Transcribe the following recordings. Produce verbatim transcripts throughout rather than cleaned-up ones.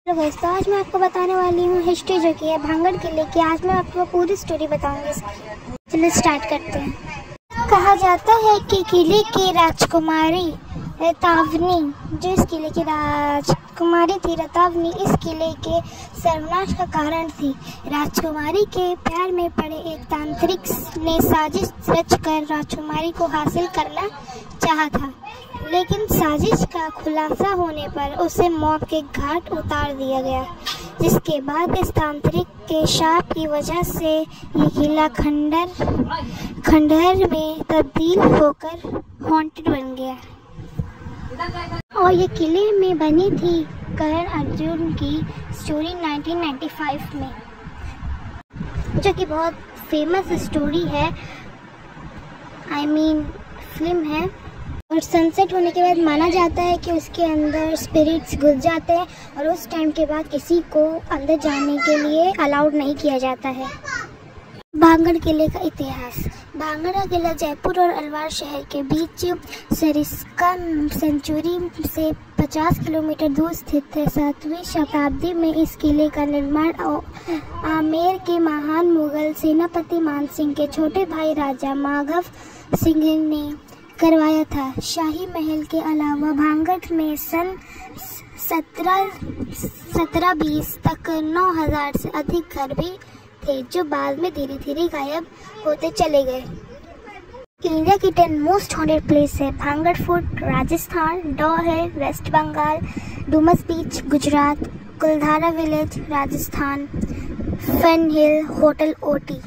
Hello दोस्तों, आज मैं आपको बताने वाली हूँ हिस्ट्री जो कि है भांगड़ किले की। आज मैं आपको पूरी स्टोरी बताऊंगी इसकी। चलिए स्टार्ट करते हैं। कहा जाता है कि किले की राजकुमारी रतावनी, जो इस किले की राजकुमारी थी रतावनी, इस किले के सर्वनाश का कारण थी। राजकुमारी के प्यार में पड़े एक तांत्रिक ने साजिश रचकर राजकुमारी को हासिल करना चाहा था, लेकिन साजिश का खुलासा होने पर उसे मौत के घाट उतार दिया गया, जिसके बाद इस तांत्रिक के शाप की वजह से ये किला खंडर खंडहर में तब्दील होकर हॉन्टेड बन गया। और ये किले में बनी थी करण अर्जुन की स्टोरी नाइनटीन नाइंटी फाइव में, जो कि बहुत फेमस स्टोरी है, आई मीन फिल्म है। और सनसेट होने के बाद माना जाता है कि उसके अंदर स्पिरिट्स घुस जाते हैं और उस टाइम के बाद किसी को अंदर जाने के लिए अलाउड नहीं किया जाता है। भांगड़ किले का इतिहास। भांगड़ का किला जयपुर और अलवार शहर के बीच सरिस्का सेंचुरी से पचास किलोमीटर दूर स्थित है। सातवीं शताब्दी में इस किले का निर्माण आमेर के महान मुगल सेनापति मानसिंह के छोटे भाई राजा माधव सिंह ने करवाया था। शाही महल के अलावा भांगड़ में सन सत्रह सत्रह बीस तक नौ हजार से अधिक घर भी थे, जो बाद में धीरे धीरे गायब होते चले गए। इंडिया की टेन मोस्ट हॉन्टेड प्लेस है। भांगड़ फोर्ट राजस्थान, डॉ है west Bengal, Dumas beach Gujarat, Kuldhara village Rajasthan, fern hill hotel Ooty,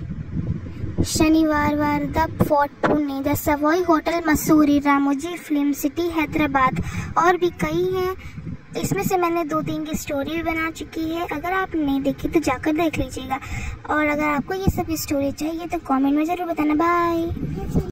Shaniwar Wada the fort Pune, the Savoy hotel Mussoorie, Ramoji film city Hyderabad, और भी कई हैं। इसमें से मैंने दो तीन की स्टोरी भी बना चुकी है, अगर आप नहीं देखी तो जाकर देख लीजिएगा। और अगर आपको ये सब स्टोरी चाहिए तो कमेंट में ज़रूर बताना। बाय।